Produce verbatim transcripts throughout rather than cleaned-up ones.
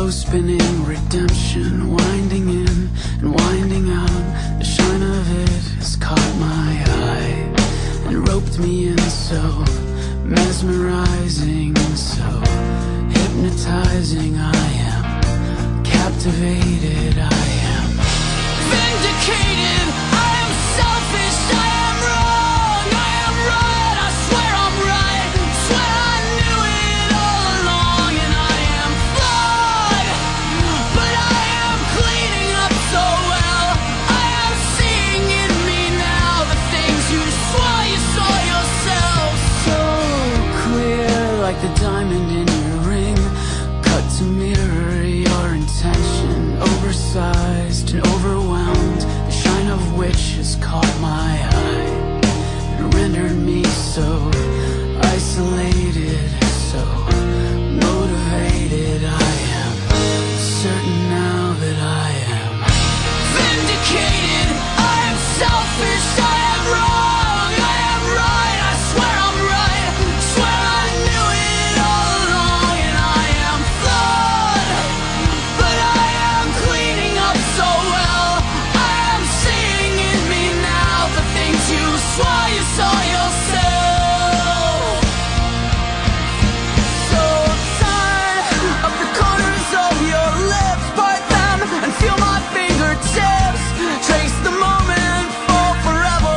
slow spinning redemption, winding in and winding out. The shine of it has caught my eye and roped me in, so mesmerizing, so hypnotizing. I am captivated, I am vindicated. I am selfish, I am wrong, I am right, I swear I'm right, swear I knew it all along. And I am flawed, but I am cleaning up so well. I am seeing in me now the things you swore you saw yourself. So clear, like the diamond in your ring, cut to mirror your intention. Oversized and overwhelmed, the shine of which has caught my eye and rendered me so isolated, so motivated. I am certain now that I am vindicated. I am selfish, I am wrong, I am right, I swear I'm right, swear I knew it all along. And I am flawed, but I am cleaning up so well. I am seeing in me now the things you swore you saw yourself. So turn up the corners of your lips, part them and feel my fingertips, trace the moment for forever.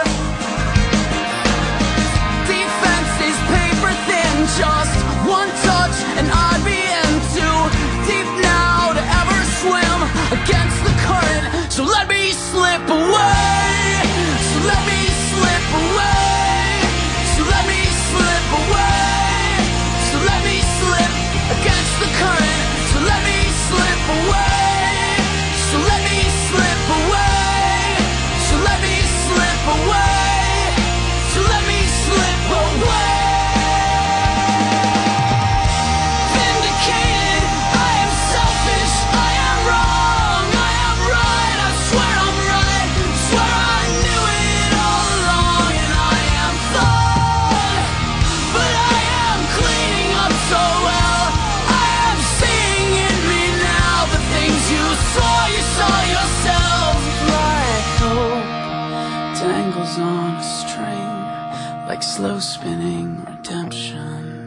Defense is paper thin, just one touch and I'd be in too deep now to ever swim against the current. So let me slip away, so let me slip away, so let me slip away, so let me slip against the current. So let me slip away, so let me slip away, so let me slip away, so let me slip away. Vindicated, I am selfish, I am wrong, I am right, I swear I'm right, swear I knew it all along. And I am flawed, but I am cleaning up so well. I am seeing in me now the things you saw you saw yourself. Like hope dangles on a string, like slow spinning redemption.